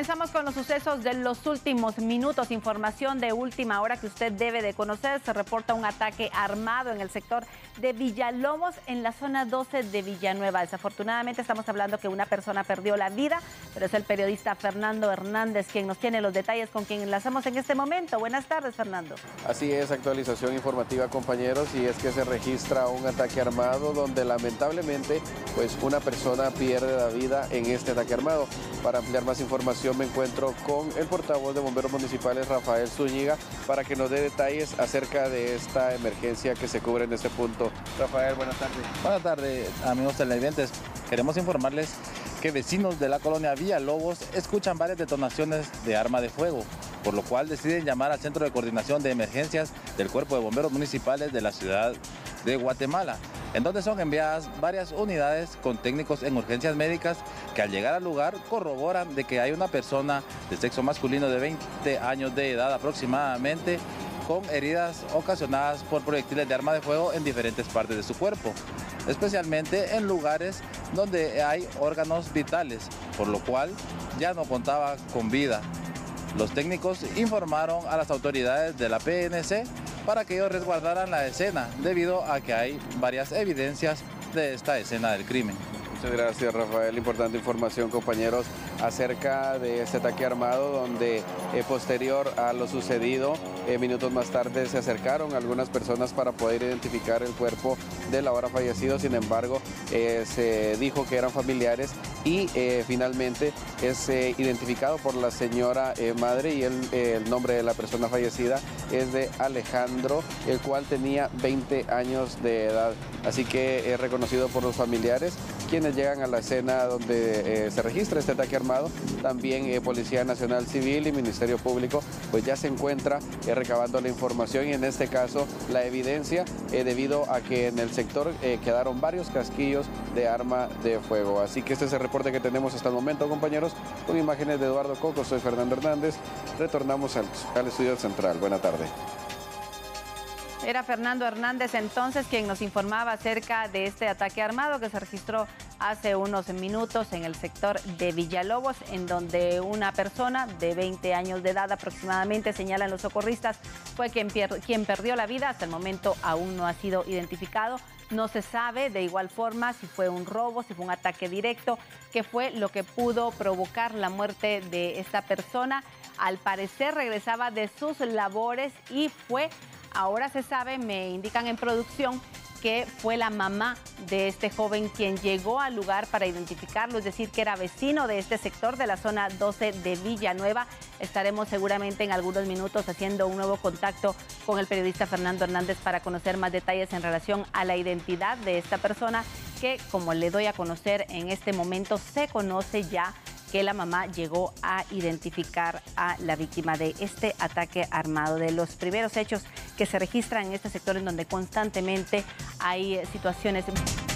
comenzamos con los sucesos de los últimos minutos. Información de última hora que usted debe de conocer. Se reporta un ataque armado en el sector de Villalobos, en la zona 12 de Villanueva. Desafortunadamente estamos hablando que una persona perdió la vida, pero es el periodista Fernando Hernández quien nos tiene los detalles, con quien enlazamos en este momento. Buenas tardes, Fernando. Así es, actualización informativa, compañeros, y es que se registra un ataque armado donde lamentablemente pues una persona pierde la vida en este ataque armado. Para ampliar más información me encuentro con el portavoz de Bomberos Municipales, Rafael Zúñiga, para que nos dé detalles acerca de esta emergencia que se cubre en este punto. Rafael, buenas tardes. Buenas tardes, amigos televidentes. Queremos informarles que vecinos de la colonia Villalobos escuchan varias detonaciones de arma de fuego, por lo cual deciden llamar al Centro de Coordinación de Emergencias del Cuerpo de Bomberos Municipales de la ciudad de Guatemala, en donde son enviadas varias unidades con técnicos en urgencias médicas que al llegar al lugar corroboran de que hay una persona de sexo masculino de 20 años de edad aproximadamente, con heridas ocasionadas por proyectiles de arma de fuego en diferentes partes de su cuerpo, especialmente en lugares donde hay órganos vitales, por lo cual ya no contaba con vida. Los técnicos informaron a las autoridades de la PNC para que ellos resguardaran la escena, debido a que hay varias evidencias de esta escena del crimen. Muchas gracias, Rafael. Importante información, compañeros, acerca de este ataque armado, donde posterior a lo sucedido, minutos más tarde se acercaron algunas personas para poder identificar el cuerpo del ahora fallecido. Sin embargo, se dijo que eran familiares y finalmente es identificado por la señora madre, y el nombre de la persona fallecida es de Alejandro, el cual tenía 20 años de edad. Así que es reconocido por los familiares, quienes llegan a la escena donde se registra este ataque armado. También Policía Nacional Civil y Ministerio Público pues ya se encuentra recabando la información, y en este caso la evidencia, debido a que en el sector quedaron varios casquillos de arma de fuego. Así que este es el reporte que tenemos hasta el momento, compañeros. Con imágenes de Eduardo Coco, soy Fernando Hernández. Retornamos al estudio central. Buena tarde. Era Fernando Hernández entonces quien nos informaba acerca de este ataque armado que se registró hace unos minutos en el sector de Villalobos, en donde una persona de 20 años de edad aproximadamente, señalan los socorristas, fue quien perdió la vida. Hasta el momento aún no ha sido identificado. No se sabe de igual forma si fue un robo, si fue un ataque directo, qué fue lo que pudo provocar la muerte de esta persona. Al parecer regresaba de sus labores y ahora se sabe, me indican en producción, que fue la mamá de este joven quien llegó al lugar para identificarlo, es decir, que era vecino de este sector de la zona 12 de Villanueva. Estaremos seguramente en algunos minutos haciendo un nuevo contacto con el periodista Fernando Hernández para conocer más detalles en relación a la identidad de esta persona, que, como le doy a conocer en este momento, se conoce ya que la mamá llegó a identificar a la víctima de este ataque armado, de los primeros hechos que se registran en este sector en donde constantemente hay situaciones